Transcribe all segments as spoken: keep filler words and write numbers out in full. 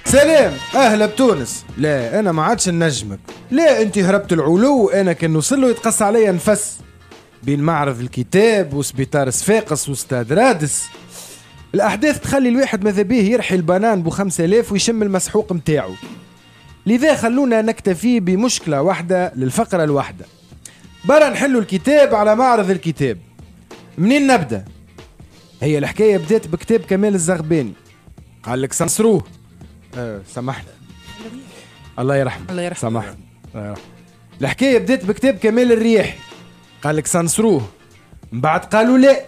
سلام، اهلا بتونس. لا انا ما عادش نجمك. لا انت هربت العلو، انا كان نوصل له يتقص عليا نفس بين معرض الكتاب وسبيطار صفاقس واستاد رادس. الاحداث تخلي الواحد ماذا بيه يرحي البنان بو خمسة آلاف ويشم المسحوق متاعو. لذا خلونا نكتفي بمشكلة واحدة للفقرة الواحدة. برا نحلوا الكتاب على معرض الكتاب. منين نبدأ؟ هي الحكاية بدات بكتاب كمال الزغباني، قال لك سنسروه. أه سامحني الله يرحمه الله يرحمه سامحني الله يرحمه. الحكاية بدات بكتاب كمال الرياحي، قال لك سنسروه. من بعد قالوا لا،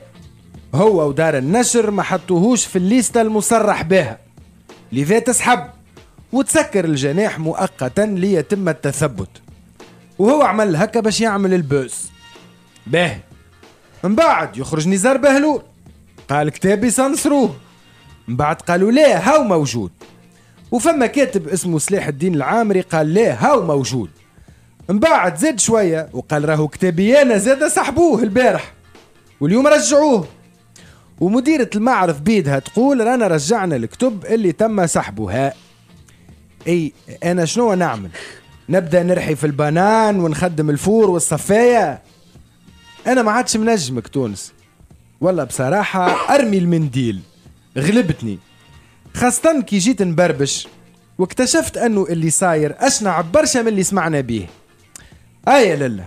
هو ودار النشر ما حطوهوش في الليستة المصرح بها، لذا تسحب وتسكر الجناح مؤقتا ليتم التثبت. وهو عمل هكا باش يعمل البوس باهي. من بعد يخرج نزار بهلول، قال كتابي سنسروه. من بعد قالوا لا هاو موجود. وفما كاتب اسمه سلاح الدين العامري قال لا هاو موجود. من بعد زاد شوية وقال راهو كتابي انا زاد سحبوه البارح واليوم رجعوه. ومديرة المعرض بيدها تقول رانا رجعنا الكتب اللي تم سحبها. اي انا شنو نعمل؟ نبدأ نرحي في البنان ونخدم الفور والصفاية؟ انا ما عادش منجمك تونس والله بصراحة. ارمي المنديل، غلبتني خاصة كي جيت نبربش واكتشفت انه اللي صاير اشنع برشا من اللي سمعنا بيه. ايا لله،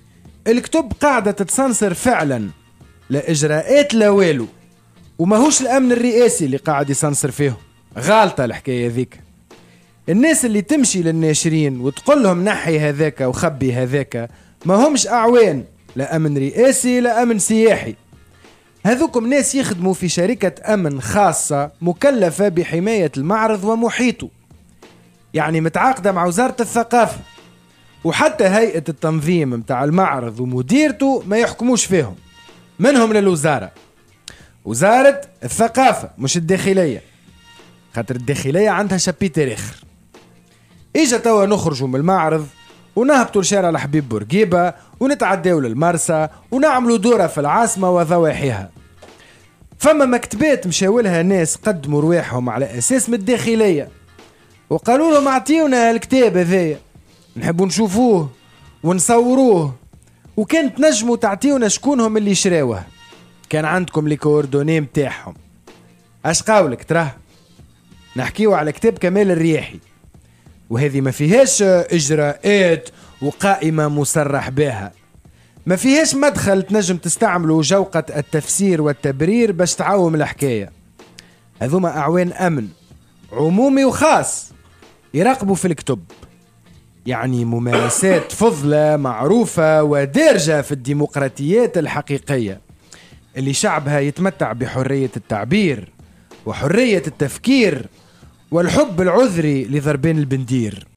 الكتب قاعدة تتسنسر فعلا، لا اجراءات لا والو، وماهوش الامن الرئاسي اللي قاعد يسنسر فيهم. غالطة الحكاية ذيك. الناس اللي تمشي للناشرين وتقول لهم نحي هذاك وخبي هذاك ما همش اعوان لا امن رئاسي لا امن سياحي. هذوكم ناس يخدموا في شركة امن خاصة مكلفة بحماية المعرض ومحيطه، يعني متعاقدة مع وزارة الثقافة، وحتى هيئة التنظيم متاع المعرض ومديرته ما يحكموش فيهم. منهم للوزارة، وزارة الثقافة مش الداخلية، خاطر الداخلية عندها شابيتر اخر. اجا توا نخرجوا من المعرض ونهبطوا لشارع الحبيب بورقيبة ونتعداو للمرسى ونعملوا دورة في العاصمة وضواحيها. فما مكتبات مشاولها ناس قدموا رواحهم على اساس من الداخلية وقالوا لهم اعطيونا الكتاب هذايا نحبوا نشوفوه ونصوروه، وكانت نجموا تعطيونا شكونهم اللي شراوه، كان عندكم لي كوردوني متاعهم. اش قولك تراه؟ نحكيو على كتاب كمال الرياحي، وهذه ما فيهاش اجراءات وقائمة مصرح بها، ما فيهاش مدخل تنجم تستعملوا جوقة التفسير والتبرير باش تعوم الحكاية. هذوما اعوان امن عمومي وخاص يراقبوا في الكتب، يعني ممارسات فضلة معروفة ودارجة في الديمقراطيات الحقيقية اللي شعبها يتمتع بحرية التعبير وحرية التفكير والحب العذري لضربين البندير.